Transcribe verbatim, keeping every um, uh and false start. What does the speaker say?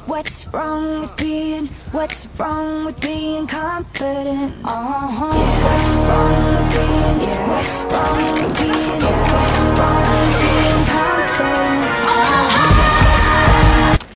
What's wrong with being, what's wrong with being confident? Uh-huh. What's wrong with being